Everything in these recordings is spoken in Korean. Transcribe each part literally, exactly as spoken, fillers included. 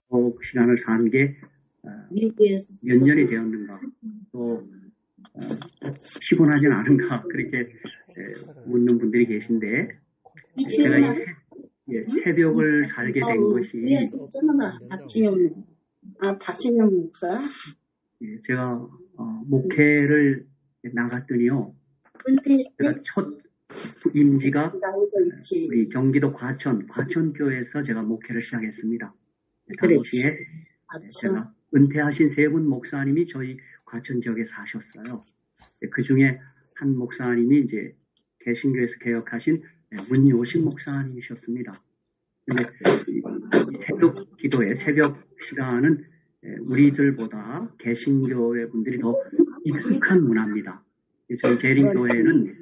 그 시간을 사는 게 몇 년이 되었는가, 또 어, 피곤하진 않은가, 그렇게 에, 묻는 분들이 계신데, 제가 이 새, 예, 새벽을 살게 된 것이, 아, 박진영 목사? 예, 제가 어, 목회를 나갔더니요, 제가 첫 임지가 우리 경기도 과천, 과천교회에서 제가 목회를 시작했습니다. 당시에 제가 은퇴하신 세 분 목사님이 저희 과천 지역에 사셨어요. 그 중에 한 목사님이 이제 개신교에서 개혁하신 문요신 목사님이셨습니다. 근데 새벽 기도의 새벽 시간은 우리들보다 개신교회 분들이 더 익숙한 문화입니다. 저희 재림교회는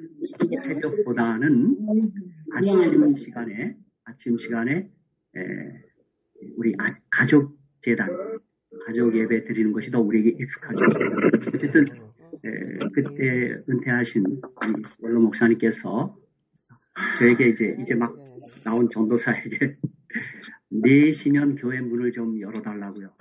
새벽보다는 아침 시간에 아침 시간에 우리 가족 재단, 가족 예배 드리는 것이 더 우리에게 익숙하죠. 어쨌든 에, 그때 은퇴하신 원로 목사님께서 저에게 이제 이제 막 나온 전도사에게 네 시면 교회 문을 좀 열어달라고요.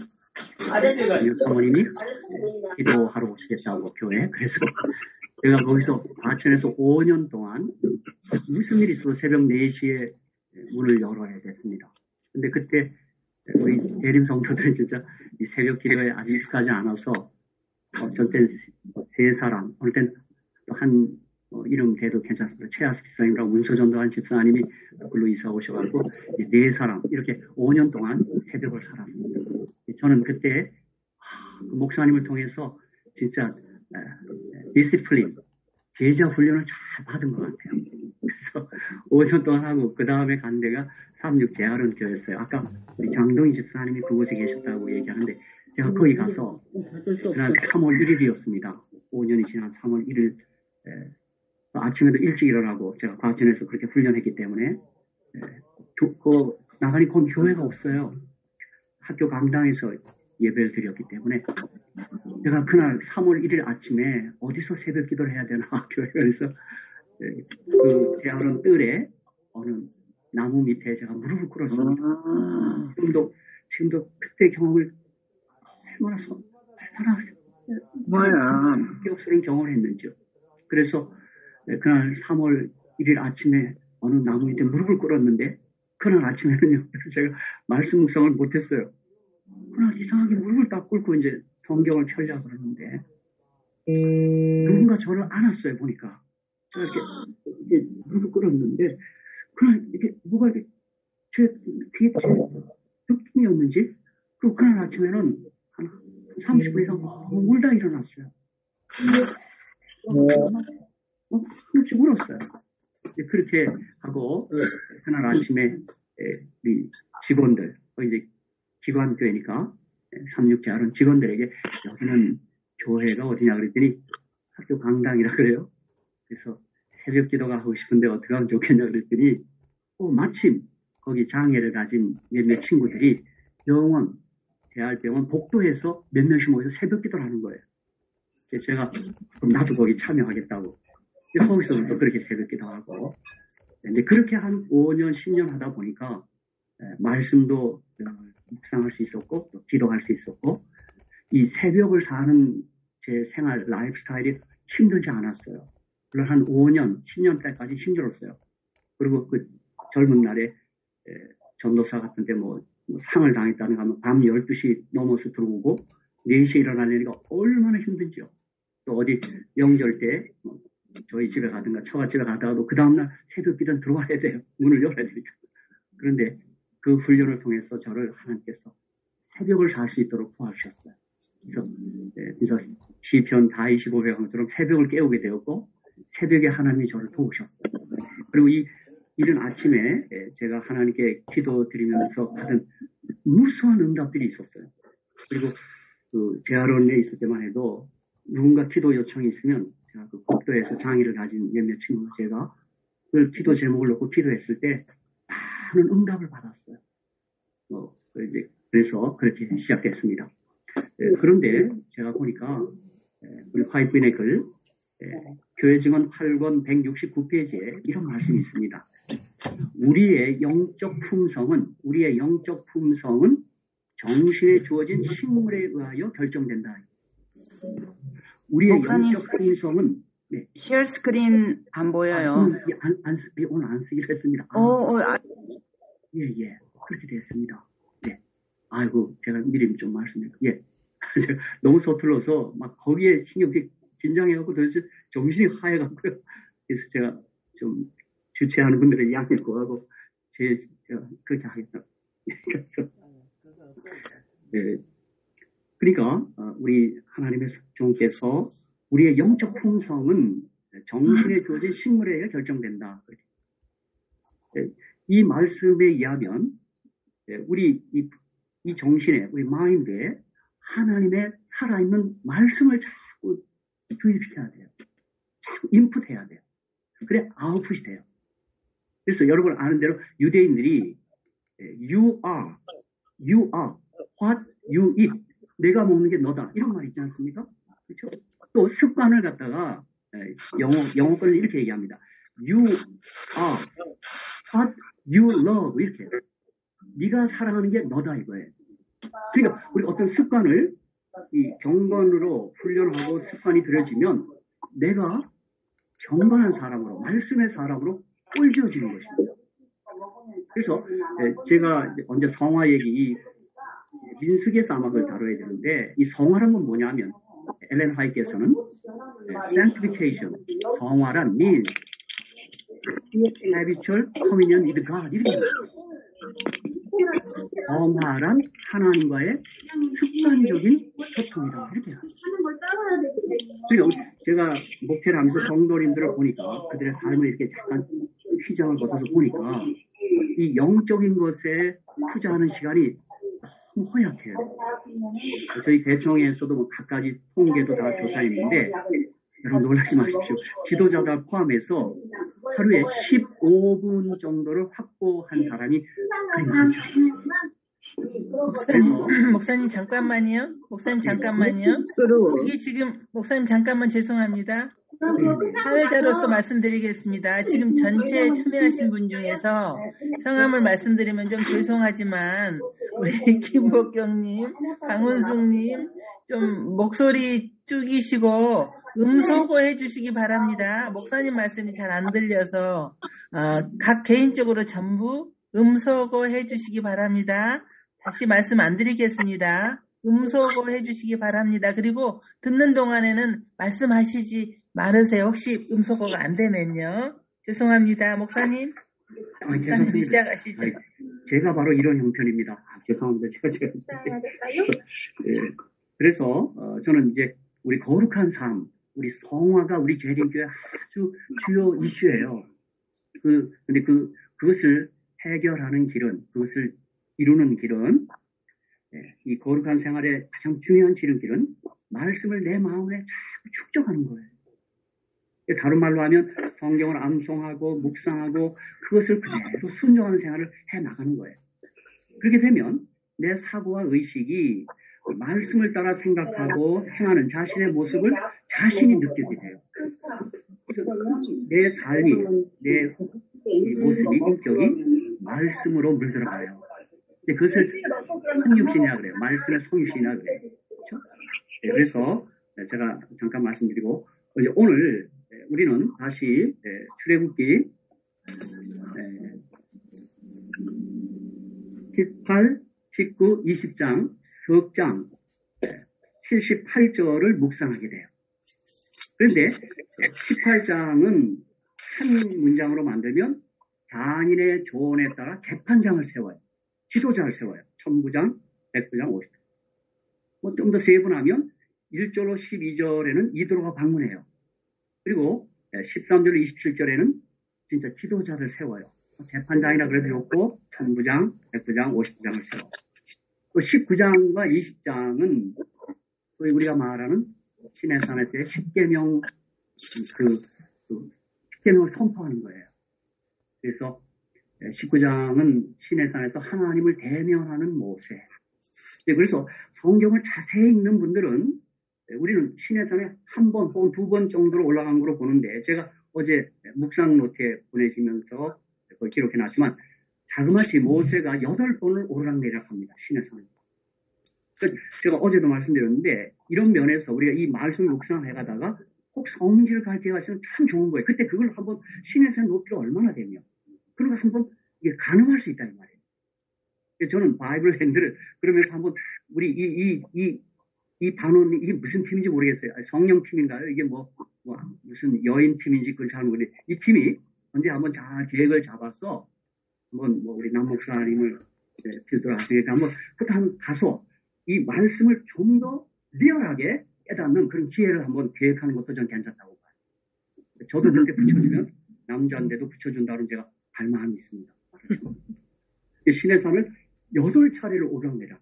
사모님이 기도하러 오시겠다고 교회. 그래서 제가 거기서 과천에서 오 년 동안 무슨 일이 있어도 새벽 네 시에 문을 열어야 됐습니다. 근데 그때 우리 대림 성도들은 진짜 이 새벽 기도에 아주 익숙하지 않아서 어떤 땐 세 사람, 어느 땐 한 어, 이름 대도 괜찮습니다. 최하수 집사님이랑 문서전도한 집사님이 그걸로 이사 오셔가지고 네 사람 이렇게 오 년 동안 새벽을 살았습니다. 저는 그때 그 목사님을 통해서 진짜 디시플린, 제자 훈련을 잘 받은 것 같아요. 그래서 오 년 동안 하고 그 다음에 간 데가 삼십육 재활원 교회였어요. 아까 우리 장동희 집사님이 그곳에 계셨다고 얘기하는데 제가 거기 가서 지난 삼월 일일이었습니다. 오 년이 지난 삼월 일일 에, 아침에도 일찍 일어나고 제가 과천에서 그렇게 훈련했기 때문에 에, 교, 그, 나가니 거기 교회가 없어요. 학교 강당에서 예배를 드렸기 때문에 제가 그날 삼월 일일 아침에 어디서 새벽 기도를 해야 되나 교회에서 그 재활원 뜰에 어느 나무 밑에 제가 무릎을 꿇었습니다. 아~ 지금도 지금도 그때 경험을 얼마나 서, 얼마나 뭐야 기억스러운 경험을 했는지요. 그래서 그날 삼월 일일 아침에 어느 나무 밑에 무릎을 꿇었는데 그날 아침에는요 제가 말씀 묵상을 못했어요. 그날 이상하게 무릎을 딱 꿇고 이제 성경을 펴려고 그러는데 누군가 저를 안았어요. 보니까 제가 이렇게, 이렇게 무릎을 꿇었는데 그날 이게 뭐가 이렇게 제 뒤에 제 느낌이었는지 그리고 그날 아침에는 한 삼십 분 이상 너무 울다 일어났어요. 어, 그렇지 울었어요. 그렇게 하고 그날 아침에 우리 직원들 이제 기관교회니까 삼십육 재활원 직원들에게 여기는 교회가 어디냐 그랬더니 학교 강당이라 그래요. 그래서 새벽 기도가 하고 싶은데 어떻게 하면 좋겠냐 그랬더니 어, 마침 거기 장애를 가진 몇몇 친구들이 병원, 대학병원 복도에서 몇 명씩 모여서 새벽 기도를 하는 거예요. 그래서 제가 그럼 나도 거기 참여하겠다고 거기서부터 그렇게 새벽 기도하고 근데 그렇게 한 오 년, 십 년 하다 보니까 말씀도 묵상할 수 있었고 또 기도할 수 있었고 이 새벽을 사는 제 생활 라이프 스타일이 힘들지 않았어요. 물론 한 오 년, 십 년 때까지 힘들었어요. 그리고 그 젊은 날에 에, 전도사 같은데 뭐, 뭐 상을 당했다는 하면 밤 열두 시 넘어서 들어오고 네 시에 일어나려니까 얼마나 힘든지요. 또 어디 명절 때 뭐, 저희 집에 가든가 처갓집에 가다가도 그 다음날 새벽 기도는 들어와야 돼요. 문을 열어야 되니까. 그런데 그 훈련을 통해서 저를 하나님께서 새벽을 살 수 있도록 도와주셨어요. 그래서, 네, 그래서 시편 사십오 편 것처럼 새벽을 깨우게 되었고 새벽에 하나님이 저를 도우셨어요. 그리고 이 이른 아침에 제가 하나님께 기도 드리면서 받은 무수한 응답들이 있었어요. 그리고 그 재활원에 있을 때만 해도 누군가 기도 요청이 있으면 제가 그 국도에서 장애를 가진 몇몇 친구가 제가 그 기도 제목을 놓고 기도했을 때 많은 응답을 받았어요. 어, 이제 그래서 그렇게 시작됐습니다. 에, 그런데 제가 보니까 에, 우리 화이트인의 글 에, 교회 증언 팔 권 백육십구 페이지에 이런 말씀이 있습니다. 우리의 영적 품성은 우리의 영적 품성은 정신에 주어진 식물에 의하여 결정된다. 우리의 목사님, 영적 풍성은 네. 쉐어 스크린 안 보여요. 아, 오늘 안, 안, 오늘 안 쓰기로 했습니다. 아, 오, 오, 아. 예, 예. 그렇게 됐습니다. 네. 아이고, 제가 미리 좀 말씀드릴게요. 예. 너무 서툴러서 막 거기에 신경 긴장해갖고 도대체 정신이 하얘갖고요. 그래서 제가 좀 주최하는 분들의 양해 구하고 제, 제가 그렇게 하겠다. 그래서, 네. 그러니까, 우리 하나님의 종께서 우리의 영적 풍성은 정신에 주어진 식물에 의해 결정된다. 이 말씀에 의하면 우리 이, 이 정신에, 우리 마인드에 하나님의 살아있는 말씀을 자꾸 주입시켜야 돼요. 자꾸 인풋해야 돼요. 그래 아웃풋이 돼요. 그래서 여러분 아는 대로 유대인들이 You are, you are, what you eat. 내가 먹는 게 너다. 이런 말 있지 않습니까? 그렇죠? 또 습관을 갖다가 영어, 영어권은 이렇게 얘기합니다. You are what you love. 이렇게. 네가 사랑하는 게 너다 이거예요. 그러니까 우리 어떤 습관을 이 경건으로 훈련하고 습관이 들여지면 내가 경건한 사람으로, 말씀의 사람으로 꼴지어지는 것입니다. 그래서 제가 언제 성화 얘기, 민수기에서 아마 그걸 다뤄야 되는데 이 성화란 건 뭐냐면 엘렌 화이트에서는 sanctification, 성화란 means habitual communion with God 이렇게 성화란 하나님과의 습관적인 소통이다 이렇게 그러니까 제가 목회를 하면서 성도님들을 보니까 그들의 삶을 이렇게 잠깐 휘장을 벗어서 보니까 이 영적인 것에 투자하는 시간이 너무 허약해요. 저희 대청에서도 뭐 각가지 통계도 다 조사했는데 여러분 놀라지 마십시오. 지도자들 포함해서 하루에 십오 분 정도를 확보한 사람이 그리 많지 않습니다. 목사님, 목사님 잠깐만요. 목사님 잠깐만요. 이게 지금 목사님 잠깐만 죄송합니다. 사회자로서 말씀드리겠습니다. 지금 전체 참여하신 분 중에서 성함을 말씀드리면 좀 죄송하지만 우리 김복경님, 강은숙님 좀 목소리 죽이시고 음소거 해주시기 바랍니다. 목사님 말씀이 잘 안 들려서 어, 각 개인적으로 전부 음소거 해주시기 바랍니다. 다시 말씀 안 드리겠습니다. 음소거 해주시기 바랍니다. 그리고 듣는 동안에는 말씀하시지 말으세요. 혹시 음소거가 안 되면요. 죄송합니다. 목사님. 아, 목사님 시작하시죠. 아니, 제가 바로 이런 형편입니다. 아, 죄송합니다. 제가 제가. 네, 그래서 어, 저는 이제 우리 거룩한 삶, 우리 성화가 우리 재림교회 아주 주요 이슈예요. 그 근데 그 그것을 해결하는 길은 그것을 이루는 길은 네, 이 거룩한 생활의 가장 중요한 지름길은 말씀을 내 마음에 자꾸 축적하는 거예요. 다른 말로 하면 성경을 암송하고 묵상하고 그것을 그대로 순종하는 생활을 해나가는 거예요. 그렇게 되면 내 사고와 의식이 말씀을 따라 생각하고 행하는 자신의 모습을 자신이 느끼게 돼요. 그래서 내 삶이, 내 모습이, 인격이 말씀으로 물들어가요. 그것을 성육신이라 그래요. 말씀의 성육신이라 그래요. 그렇죠? 네, 그래서 제가 잠깐 말씀드리고 오늘 우리는 다시 출애굽기 십팔, 십구, 이십 장, 석 장, 칠십팔 절을 묵상하게 돼요. 그런데 십팔 장은 한 문장으로 만들면 장인의 조언에 따라 재판장을 세워요. 지도자를 세워요. 천구 장, 백구 장, 오십 장. 뭐 좀 더 세분하면 일 절로 십이 절에는 이도로가 방문해요. 그리고 십삼 절로 이십칠 절에는 진짜 지도자를 세워요. 재판장이라 그래도 좋고 천구 장, 백구 장, 오십 장을 세워요. 또 십구 장과 이십 장은 소위 우리가 말하는 시내산에서의 십계명 그, 그 십계명을 선포하는 거예요. 그래서 십구 장은 시내산에서 하나님을 대면하는 모세. 그래서 성경을 자세히 읽는 분들은 우리는 시내산에 한 번 혹은 두 번 정도로 올라간 거로 보는데 제가 어제 묵상 노트에 보내시면서 그걸 기록해 놨지만 자그마치 모세가 여덟 번을 오르락내리락합니다. 시내산에. 제가 어제도 말씀드렸는데 이런 면에서 우리가 이 말씀을 묵상해 가다가 꼭 성질을 가르쳐 가시면 참 좋은 거예요. 그때 그걸 한번 신에서 높이가 얼마나 되며 그런 걸 한번 이게 가늠할 수 있다 이 말이에요. 저는 바이블 핸들을 그러면서 한번 우리 이 이 이 이 단원이 이게 무슨 팀인지 모르겠어요. 성령 팀인가요? 이게 뭐, 뭐 무슨 여인 팀인지 그걸 잘 모르겠는데 이 팀이 언제 한번 잘 계획을 잡아서 한번 뭐 우리 남 목사님을 필요하시니까 한번 그때 한번 가서 이 말씀을 좀 더 리얼하게 깨닫는 그런 기회를 한번 계획하는 것도 전 괜찮다고 봐요. 저도 그렇게 붙여주면 남자인데도 붙여준다는 제가 갈망함이 있습니다. 신의 산을 여덟 차례를 오르내라.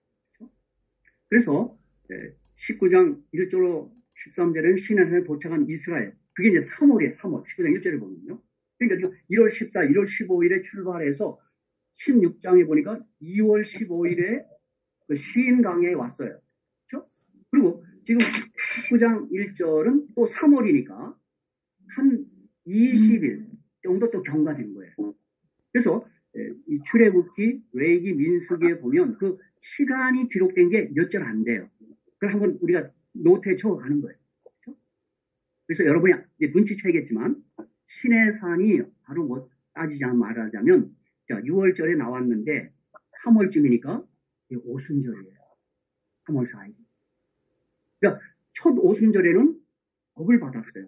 그래서 십구 장 일 절로 십삼 절에는 신의 산에 도착한 이스라엘. 그게 이제 삼월이에요. 삼월. 십구 장 일 절에 보면요. 그러니까 지금 일월 십사, 일월 십오일에 출발해서 십육 장에 보니까 이월 십오일에 그 시인 강에 왔어요. 그렇죠? 그리고 지금 십구 장 일 절은 또 삼월이니까 한 이십 일 정도 또 경과된 거예요. 그래서 이 출애굽기, 레위기, 민수기에 보면 그 시간이 기록된 게 몇 절 안 돼요. 그걸 한번 우리가 노트에 적어가는 거예요. 그렇죠? 그래서 여러분이 이제 눈치채겠지만 신의 산이 바로 뭐 따지자면 말하자면 자, 유월절에 나왔는데 삼월쯤이니까 오순절이에요. 삼월 사일. 그러니까 첫 오순절에는 법을 받았어요.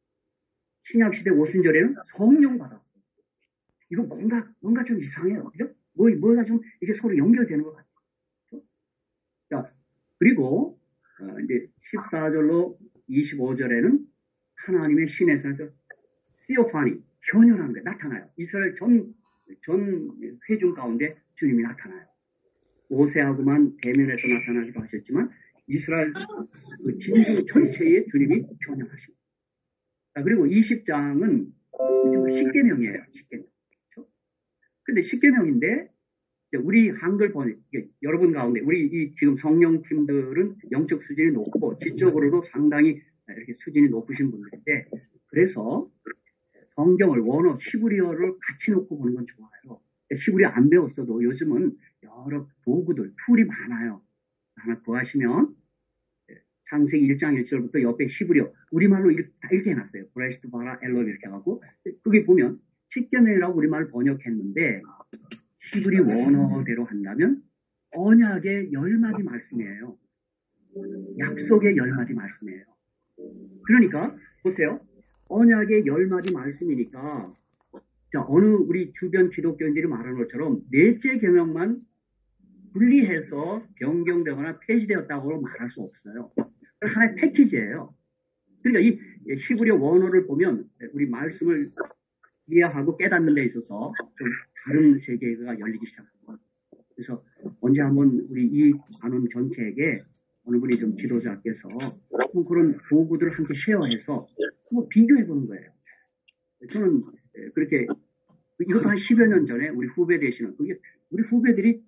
신약시대 오순절에는 성령 받았어요. 이거 뭔가, 뭔가 좀 이상해요. 그죠? 뭐, 뭐가 좀 이게 서로 연결되는 것 같아요. 그렇죠? 자, 그리고, 어, 이제 십사 절로 이십오 절에는 하나님의 신의 산에서 시오파니, 현현하는 게 나타나요. 이스라엘 전, 전 회중 가운데 주님이 나타나요. 오세하고만 대면에서 나타나기도 하셨지만, 이스라엘 그 진주 전체에 주님이 현현하십니다. 자, 그리고 이십 장은 십계명이에요. 십계명. 근데 십계명인데 우리 한글 번 여러분 가운데 우리 이 지금 성령팀들은 영적 수준이 높고 지적으로도 상당히 이렇게 수준이 높으신 분들인데 그래서 성경을 원어 히브리어를 같이 놓고 보는 건 좋아요. 히브리어 안 배웠어도 요즘은 여러 도구들 툴이 많아요. 하나 구하시면 창세기 일 장 일 절부터 옆에 히브리어 우리말로 다 이렇게 해놨어요. 브레스트 바라 엘로 이렇게 해갖고 거기 보면 십계명이라고 우리말 번역했는데 히브리 원어대로 한다면 언약의 열 마디 말씀이에요. 약속의 열 마디 말씀이에요. 그러니까 보세요. 언약의 열 마디 말씀이니까 자 어느 우리 주변 기독교인들이 말하는 것처럼 넷째 계명만 분리해서 변경되거나 폐지되었다고 말할 수 없어요. 하나의 패키지예요. 그러니까 이 히브리 원어를 보면 우리 말씀을 이해하고 깨닫는 데 있어서 좀 다른 세계가 열리기 시작합니다. 그래서 언제 한번 우리 이 단원 전체에게 어느 분이 좀 지도자께서 그런 도구들을 함께 쉐어해서 뭐 비교해보는 거예요. 저는 그렇게 이것도 한 십여 년 전에 우리 후배 되시는 그게 우리 후배들이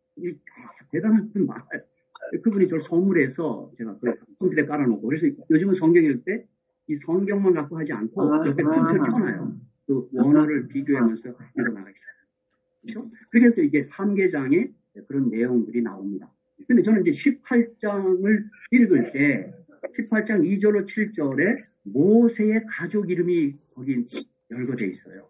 대단한 분 많아요. 그분이 저 선물해서 제가 그 컴퓨터에 깔아놓고 그래서 요즘은 성경 읽을 때 이 성경만 갖고 하지 않고 옆에 컴퓨터를 켜놔요. 그 원어를 비교하면서 읽어나가기 시작해요. 그렇죠? 그래서 이게 삼 계장에 그런 내용들이 나옵니다. 근데 저는 이제 십팔 장을 읽을 때 십팔 장 이 절로 칠 절에 모세의 가족 이름이 거기 열거되어 있어요.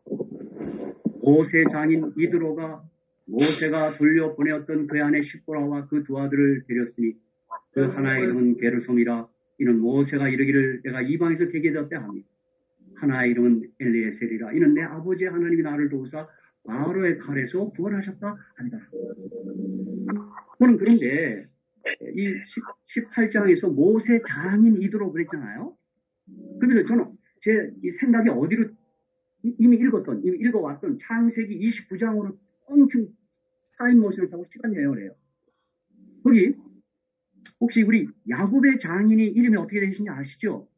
모세 장인 이드로가 모세가 돌려보내었던 그 아내 시보라와 그 두 아들을 데렸으니 그 하나의 이름은 게르솜이라 이는 모세가 이르기를 내가 이방에서 되게 되었다 합니다. 하나의 이름은 엘리에셀이라 이는 내 아버지 하나님이 나를 도우사 바로의 칼에서 구원하셨다 합니다. 저는 그런데 이 십팔 장에서 모세 장인 이드로 그랬잖아요. 그래서 저는 제 이 생각이 어디로 이미 읽었던 이미 읽어왔던 창세기 이십구 장으로 엄청 타임머신을 타고 시간 여행을 해요. 거기 혹시 우리 야곱의 장인이 이름이 어떻게 되시는지 아시죠?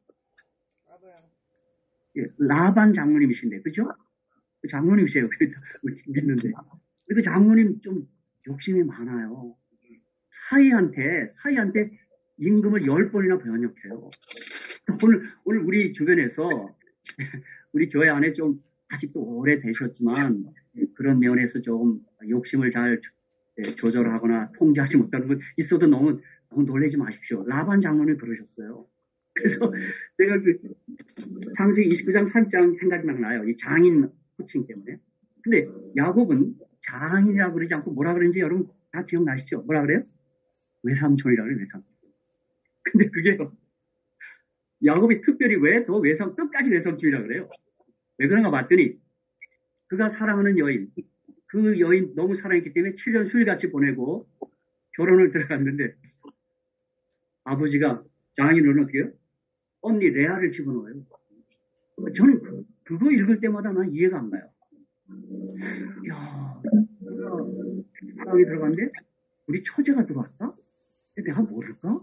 예, 라반 장로님이신데, 그죠? 그 장로님이세요. 믿는데. 그 장로님 좀 욕심이 많아요. 사이한테, 사이한테 임금을 열 번이나 번역해요. 오늘, 오늘 우리 주변에서, 우리 교회 안에 좀 아직도 오래 되셨지만, 그런 면에서 좀 욕심을 잘 예, 조절하거나 통제하지 못하는 건 있어도 너무, 너무 놀라지 마십시오. 라반 장로는 그러셨어요. 그래서 제가 그 창세기 이십구 장 삼 장 생각이 막 나요. 이 장인 호칭 때문에. 근데 야곱은 장인이라고 그러지 않고 뭐라 그러는지 여러분 다 기억나시죠? 뭐라 그래요? 외삼촌이라고 그래요, 외삼촌. 근데 그게 야곱이 특별히 왜 더 외삼, 끝까지 외삼촌이라고 그래요? 왜 그런가 봤더니 그가 사랑하는 여인, 그 여인 너무 사랑했기 때문에 칠 년 수일같이 보내고 결혼을 들어갔는데 아버지가 장인어른 어떻게 해요? 언니 레아를 집어넣어요. 저는 그, 그거 읽을 때마다 난 이해가 안 가요. 야, 사랑이 들어갔는데 우리 처제가 들어왔다? 내가 모를까?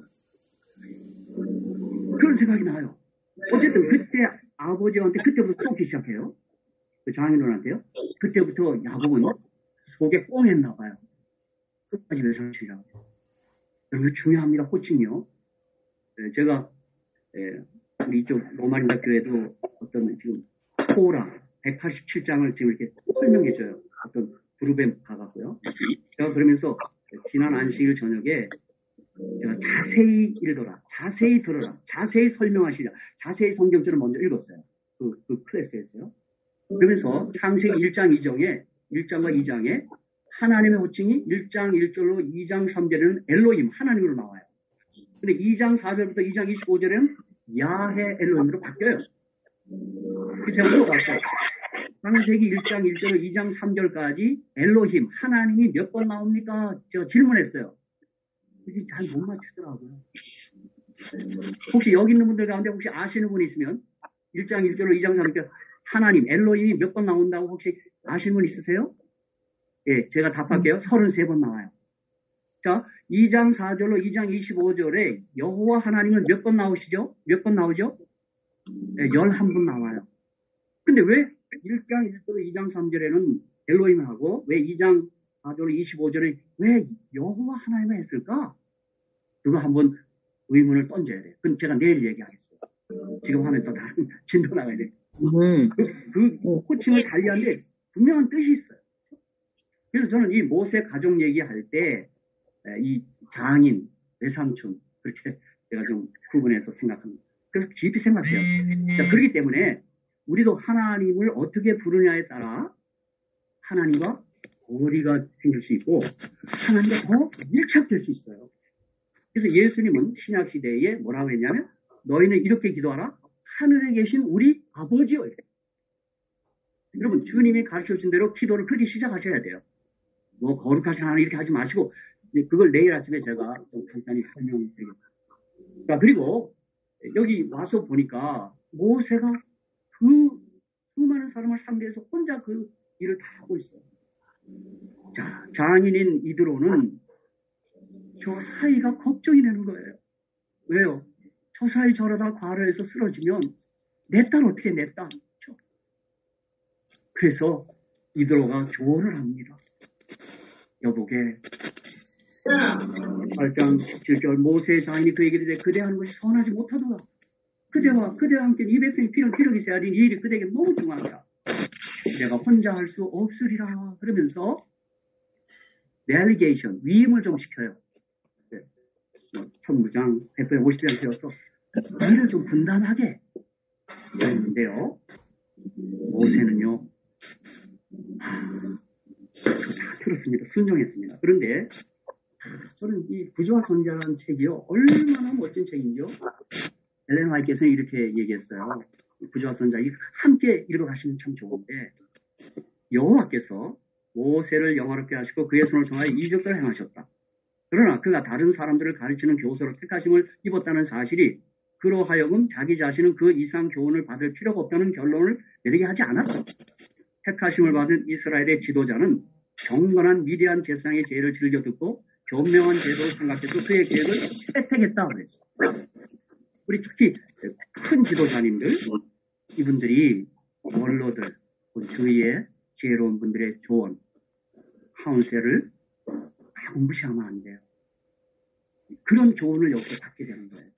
그런 생각이 나요. 어쨌든 그때 아버지한테 그때부터 쏘기 시작해요. 그 장인어른한테요. 그때부터 야곱은 속에 꽁했나 봐요. 끝까지 외삼촌이라고. 여러분 중요합니다. 호칭이요. 네, 제가 예, 우리 이쪽 로마린다 교회도 어떤 지금 토라 백팔십칠 장을 지금 이렇게 설명해줘요. 어떤 그룹에 가갖고요. 제가 그러면서 지난 안식일 저녁에 제가 자세히 읽어라, 자세히 들어라, 자세히 설명하시라, 자세히 성경줄을 먼저 읽었어요. 그, 그 클래스에서요. 그러면서 창세기 일 장 이 장에 일 장과 이 장에 하나님의 호칭이 일 장 일 절로 이 장 삼 절에는 엘로힘 하나님으로 나와요. 근데 이 장 사 절부터 이 장 이십오 절에는 야해 엘로힘으로 바뀌어요. 그래서 제가 물어봤어요. 창세기 일 장 일 절로 이 장 삼 절까지 엘로힘 하나님이 몇 번 나옵니까? 제가 질문했어요. 그게 잘 못 맞추더라고요. 혹시 여기 있는 분들 가운데 혹시 아시는 분이 있으면 일 장 일 절로 이 장 삼 절 하나님 엘로힘이 몇 번 나온다고 혹시 아시는 분 있으세요? 예, 제가 답할게요. 서른세 번 나와요. 자, 이 장 사 절로 이 장 이십오 절에 여호와 하나님은 몇 번 나오시죠? 몇 번 나오죠? 네, 열한 번 나와요. 근데 왜 일 장 일 절로 이 장 삼 절에는 엘로힘을 하고 왜 이 장 사 절로 이십오 절에 왜 여호와 하나님을 했을까? 그거 한번 의문을 던져야 돼요. 그건 제가 내일 얘기하겠어요. 지금 하면 또 다른 진도 나가야 돼요. 그, 그 호칭을 달리하는데 분명한 뜻이 있어요. 그래서 저는 이 모세 가족 얘기할 때 이 장인, 외삼촌 그렇게 제가 좀 구분해서 생각합니다. 그래서 깊이 생각해요. 자, 그렇기 때문에 우리도 하나님을 어떻게 부르냐에 따라 하나님과 거리가 생길 수 있고 하나님과 더 밀착될 수 있어요. 그래서 예수님은 신약시대에 뭐라고 했냐면 너희는 이렇게 기도하라. 하늘에 계신 우리 아버지요. 여러분 주님이 가르쳐준 대로 기도를 그렇게 시작하셔야 돼요. 뭐 거룩하신 하나님 이렇게 하지 마시고 그걸 내일 아침에 제가 좀 간단히 설명드리겠습니다. 자, 그리고 여기 와서 보니까 모세가 그 수많은 사람을 상대해서 혼자 그 일을 다 하고 있어요. 자, 장인인 이드로는 저 사이가 걱정이 되는 거예요. 왜요? 저 사이 저러다 과로해서 쓰러지면 내 딸 어떻게 내 딸? 그래서 이드로가 조언을 합니다. 여보게 팔 장 십칠 절 모세의 장인이 그에게 이르되 그대 하는 것이 선하지 못하도다. 그대와 그대와 함께 이 백성이 필요 기록이 있어야 하니 이 일이 그대에게 너무 중요하다. 내가 혼자 할 수 없으리라. 그러면서 델리게이션 위임을 좀 시켜요. 네. 천부장 백오십 장 되어서 일을 좀 분담하게 그랬는데요. 모세는요. 저 다 들었습니다. 순종했습니다. 그런데 저는 이 부조와 선자라는 책이요. 얼마나 멋진 책인지요. 엘렌 화이트께서는 이렇게 얘기했어요. 부조와 선자 함께 읽어가시면 참 좋은데 여호와께서 모세를 영화롭게 하시고 그의 손을 통하여 이적들을 행하셨다. 그러나 그가 다른 사람들을 가르치는 교사로 택하심을 입었다는 사실이 그로 하여금 자기 자신은 그 이상 교훈을 받을 필요가 없다는 결론을 내리게 하지 않았다. 택하심을 받은 이스라엘의 지도자는 경건한 미대한 제사장의 제의를 즐겨 듣고 교명한 제도를 생각해서 그의 계획을 채택했다 그랬어요. 우리 특히 큰 지도자님들 이분들이 원로들 주위의 지혜로운 분들의 조언 카운셀을 다 무시하면 안 돼요. 그런 조언을 여기서 받게 되는 거예요.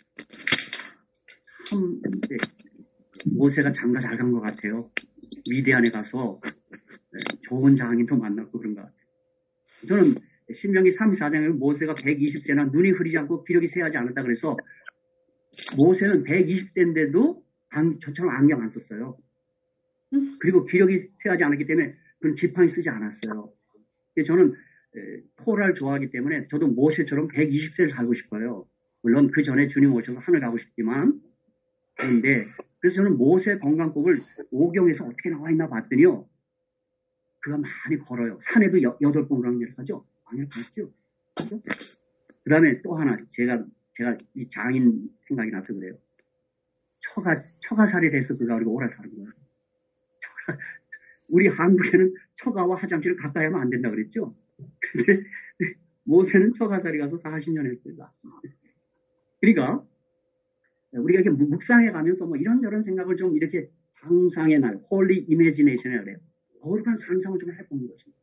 참 네, 모세가 장가 잘 간 것 같아요. 미디안에 가서 네, 좋은 장인도 만났고 그런 것 같아요. 저는 신명기 삼십사 장에 모세가 백이십 세나 눈이 흐리지 않고 기력이 쇠하지 않았다 그래서 모세는 백이십 세인데도 안, 저처럼 안경 안 썼어요. 그리고 기력이 쇠하지 않았기 때문에 그런 지팡이 쓰지 않았어요. 저는 에, 토라를 좋아하기 때문에 저도 모세처럼 백이십 세를 살고 싶어요. 물론 그 전에 주님 오셔서 하늘 가고 싶지만 그런데 그래서 저는 모세 건강법을 오경에서 어떻게 나와 있나 봤더니요. 그가 많이 걸어요. 산에도 여, 여덟 번 강렬을 하죠. 강렬을 갔죠. 그 다음에 또 하나 제가 제가 이 장인 생각이 나서 그래요. 처가 처가살이를 해서 그가 그리고 오래 사는 거예요. 처가, 우리 한국에는 처가와 화장실을 가까이 하면 안 된다 그랬죠. 근데 모세는 처가살이 가서 사십 년 했어요. 그러니까 우리가 이렇게 묵상해 가면서 뭐 이런저런 생각을 좀 이렇게 상상의 날, 홀리 이미지네이션이라고 해요. 거룩한 상상을 좀 해보는 것입니다.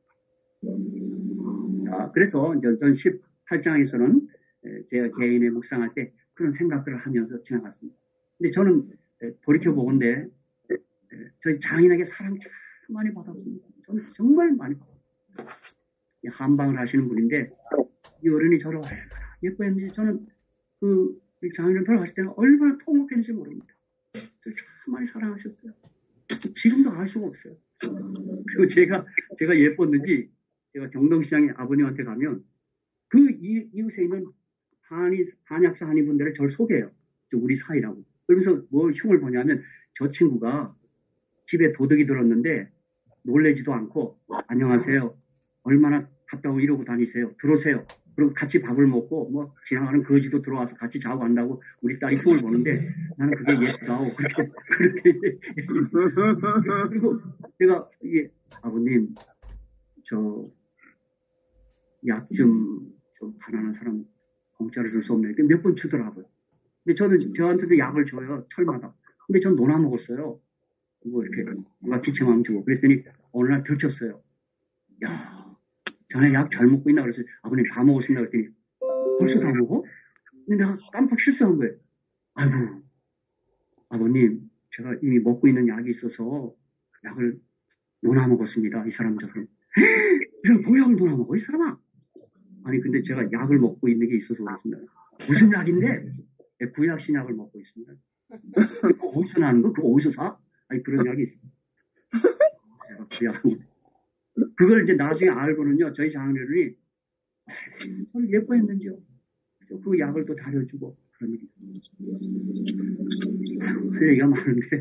자, 그래서 전 십팔 장에서는 제가 개인의 묵상할 때 그런 생각들을 하면서 지나갔습니다. 근데 저는 돌이켜보건대 저희 장인에게 사랑 참 많이 받았습니다. 저는 정말 많이 받았습니다. 한방을 하시는 분인데 이 어른이 저를 얼마나 예뻐했는지 저는 그 장인을 돌아가실 때는 얼마나 통곡했는지 모릅니다. 저를 참 많이 사랑하셨어요. 지금도 알 수가 없어요. 그리고 제가, 제가 예뻤는지, 제가 경동시장에 아버님한테 가면, 그 이, 이웃에 있는 한의, 한약사 한의분들을 저를 소개해요. 우리 사이라고. 그러면서 뭐 흉을 보냐면, 저 친구가 집에 도둑이 들었는데, 놀래지도 않고, 안녕하세요. 얼마나 갔다고 이러고 다니세요. 들어오세요. 그리고 같이 밥을 먹고, 뭐, 지나가는 거지도 들어와서 같이 자고 간다고 우리 딸이 흉을 보는데, 나는 그게 예쁘다고, 그렇게, 그렇게. 그리고 제가, 이게, 아버님, 저, 약 좀, 좀 가난한 사람 공짜로 줄 수 없네. 몇 번 주더라고요. 근데 저는 저한테도 약을 줘요. 철마다. 근데 전 논아 먹었어요. 뭐 이렇게, 누가 기침하면 주고. 그랬더니, 어느 날 들켰어요. 야. 전에 약 잘 먹고 있나 그래서 아버님 다 먹었습니다 그랬더니 벌써 다 먹어? 근데 내가 깜빡 실수한 거예요. 아이고 아버님 제가 이미 먹고 있는 약이 있어서 약을 논아 먹었습니다. 이 사람 저사람 이 사람 보약을 논아 먹어 이 사람아. 아니 근데 제가 약을 먹고 있는 게 있어서 그렇습니다. 무슨 약인데? 구약 신약을 먹고 있습니다. 어디서 나는 거? 그거 어디서 사? 아니 그런 약이 있습니다. 제가 구약 그걸 이제 나중에 알고는요, 저희 장인어른이 저를 예뻐했는지요. 그 약을 또 다려주고, 그런 일이 있어요. 그 얘기가 많은데.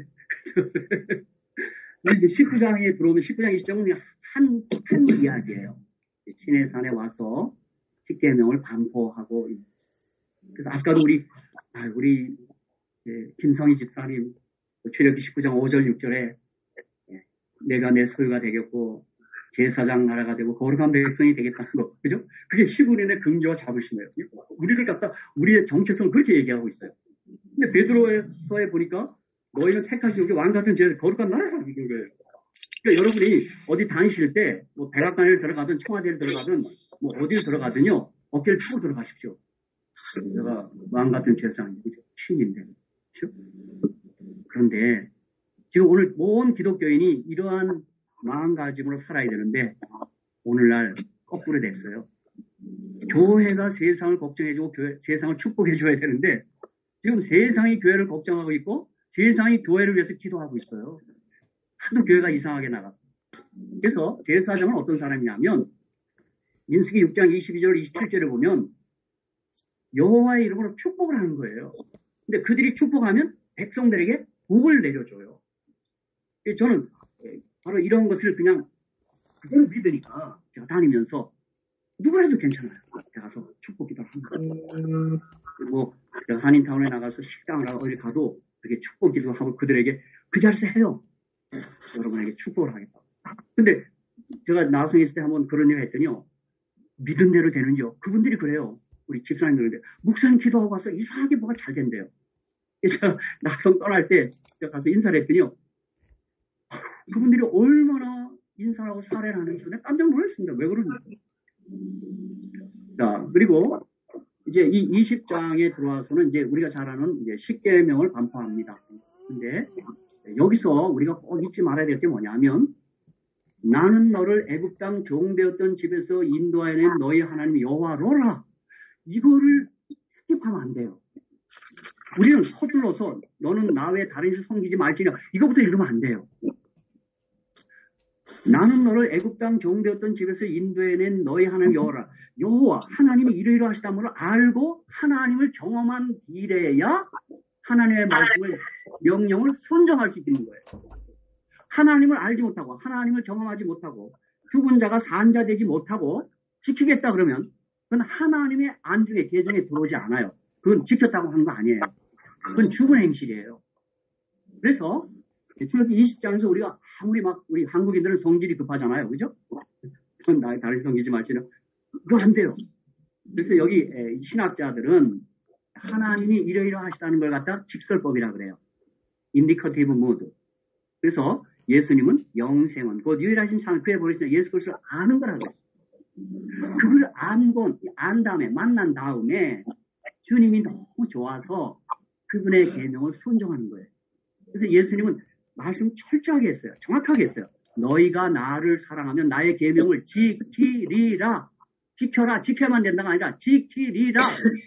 이제 십구 장에 들어오면 십구 장 이십 장은 한, 한 이야기예요. 시내산에 와서 십계명을 반포하고. 그래서 아까도 우리, 아, 우리, 예, 김성희 집사님, 출애굽기 십구 장 오 절 육 절에 예, 내가 내 소유가 되겠고, 제사장 나라가 되고 거룩한 백성이 되겠다는 거, 그죠? 그게 시군인의 긍지와 자부심이에요. 우리를 갖다 우리의 정체성을 그렇게 얘기하고 있어요. 근데 베드로서에 보니까 너희는 택하신 여기 왕 같은 제 거룩한 나라가 이긴 거예요. 그러니까 여러분이 어디 다니실 때 뭐 백악관을 들어가든 청와대를 들어가든 뭐 어디를 들어가든요 어깨를 펴고 들어가십시오. 내가 왕 같은 제사장이 그죠? 신인데, 그죠? 그런데 지금 오늘 모든 기독교인이 이러한 마음가짐으로 살아야 되는데 오늘날 거꾸로 됐어요. 교회가 세상을 걱정해주고 교회, 세상을 축복해줘야 되는데 지금 세상이 교회를 걱정하고 있고 세상이 교회를 위해서 기도하고 있어요. 하도 교회가 이상하게 나갔어요. 그래서 제사장은 어떤 사람이냐면 민수기 육 장 이십이 절 이십칠 절에 보면 여호와의 이름으로 축복을 하는 거예요. 근데 그들이 축복하면 백성들에게 복을 내려줘요. 저는 바로 이런 것을 그냥 그걸 믿으니까 제가 다니면서 누구라도 괜찮아요. 제가 가서 축복 기도를 합니다. 뭐 제가 한인타운에 나가서 식당을 하고 어디 가도 그렇게 축복 기도 하고 그들에게 그 자리에서 해요. 여러분에게 축복을 하겠다. 근데 제가 나성에 있을 때 한번 그런 얘기 했더니요. 믿은 대로 되는지요. 그분들이 그래요. 우리 집사님들인데 목사님 기도하고 와서 이상하게 뭐가 잘 된대요. 그래서 나성 떠날 때 제가 가서 인사를 했더니요. 그분들이 얼마나 인사하고 살해를 하는지 내가 깜짝 놀랐습니다. 왜 그러는지. 자, 그리고 이제 이 이십 장에 들어와서는 이제 우리가 잘 아는 이제 십계명을 반포합니다. 근데 여기서 우리가 꼭 잊지 말아야 될 게 뭐냐면 나는 너를 애굽 땅 종되었던 집에서 인도하여낸 너희 하나님 여호와로라. 이거를 스킵하면 안 돼요. 우리는 서둘러서 너는 나 외에 다른 신 섬기지 말지냐 이거부터 읽으면 안 돼요. 나는 너를 애굽 땅 종되었던 집에서 인도해낸 너희 하나님 여호와라. 여호와 하나님이 이러이러하시다므로 알고 하나님을 경험한 뒤래야 하나님의 말씀을 명령을 순종할 수 있는 거예요. 하나님을 알지 못하고 하나님을 경험하지 못하고 죽은 자가 산 자 되지 못하고 지키겠다 그러면 그건 하나님의 안중에 계정에 들어오지 않아요. 그건 지켰다고 하는 거 아니에요. 그건 죽은 행실이에요. 그래서 출애굽기 이십 장에서 우리가 아무리 막 우리 한국인들은 성질이 급하잖아요. 그죠? 그건 나 다른 성기지 말지는 그거 안 돼요. 그래서 여기 신학자들은 하나님이 이러이러하시다는 걸 갖다 직설법이라 그래요. 인디커티브 모드. 그래서 예수님은 영생은 곧 유일하신 참 그에 버리신 예수 그리스도를 아는 거라고 했어요. 그걸 안고 안 다음에 만난 다음에 주님이 너무 좋아서 그분의 계명을 순종하는 거예요. 그래서 예수님은 말씀 철저하게 했어요. 정확하게 했어요. 너희가 나를 사랑하면 나의 계명을 지키리라. 지켜라. 지켜야만 된다가 아니라 지키리라.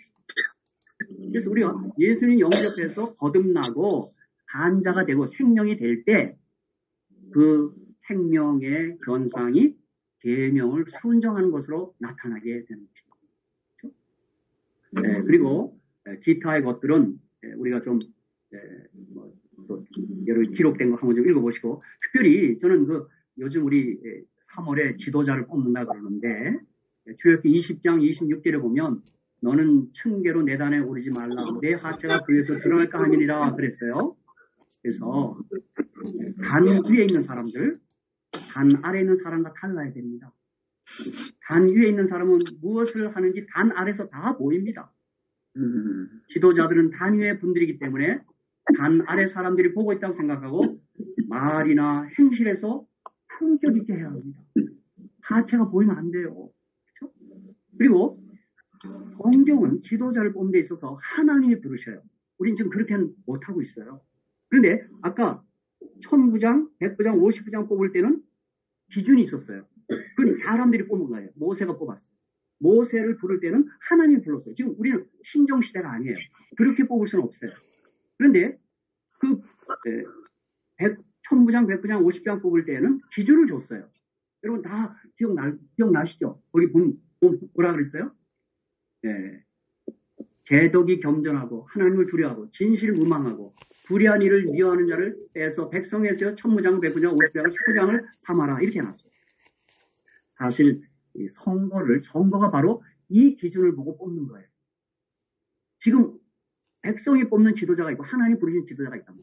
그래서 우리가 예수님 영접해서 거듭나고 간자가 되고 생명이 될 때 그 생명의 현상이 계명을 순종하는 것으로 나타나게 되는 것입니다. 그렇죠? 네, 그리고 기타의 것들은 우리가 좀 뭐, 또 여러 기록된 거 한번 좀 읽어보시고 특별히 저는 그 요즘 우리 삼월에 지도자를 뽑는다 그러는데 출애굽기 이십 장 이십육 절에 보면 너는 층계로 내 단에 오르지 말라 내 하체가 그 위에서 드러날까 하니라 그랬어요. 그래서 단 위에 있는 사람들 단 아래에 있는 사람과 달라야 됩니다. 단 위에 있는 사람은 무엇을 하는지 단 아래에서 다 보입니다. 음, 지도자들은 단 위의 분들이기 때문에 단 아래 사람들이 보고 있다고 생각하고 말이나 행실에서 품격 있게 해야 합니다. 하체가 보이면 안 돼요. 그렇죠? 그리고 성경은 지도자를 뽑는 데 있어서 하나님이 부르셔요. 우린 지금 그렇게는 못하고 있어요. 그런데 아까 천구 장, 백구 장, 오십구 장 뽑을 때는 기준이 있었어요. 그건 사람들이 뽑은 거예요. 모세가 뽑았어요. 모세를 부를 때는 하나님이 불렀어요. 지금 우리는 신정시대가 아니에요. 그렇게 뽑을 수는 없어요. 그런데 그 천구 장, 백구 장, 오십 장 뽑을 때는 기준을 줬어요. 여러분 다 기억나, 기억나시죠? 거기 보면 뭐라 그랬어요? 네. 재덕이 겸전하고 하나님을 두려워하고 진실무망하고 불의한 일을 미워하는 자를 빼서 백성에서 천무장, 백구장, 오십장, 십구장을 삼아라 이렇게 해놨어요. 사실 이 선거를 선거가 바로 이 기준을 보고 뽑는 거예요. 지금 백성이 뽑는 지도자가 있고 하나님 부르신 지도자가 있답니다.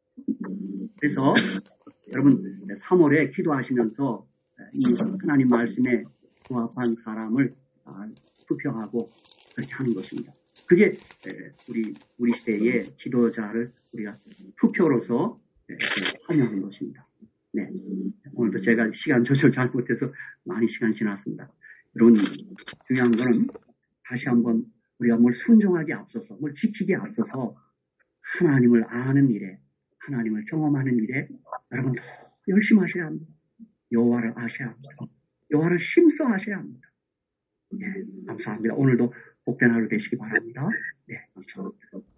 그래서 여러분 삼월에 기도하시면서 이 하나님 말씀에 부합한 사람을 투표하고 그렇게 하는 것입니다. 그게 우리 우리 시대의 지도자를 우리가 투표로서 환영하는 것입니다. 네, 오늘도 제가 시간 조절 잘못해서 많이 시간 지났습니다. 여러분 중요한 거는 다시 한번 우리가 뭘 순종하기 앞서서 뭘 지키기 앞서서 하나님을 아는 일에 하나님을 경험하는 일에 여러분 더 열심히 하셔야 합니다. 여호와를 아셔야 합니다. 여호와를 심써 하셔야 합니다. 네, 감사합니다. 오늘도 복된 하루 되시기 바랍니다. 네, 감사합니다.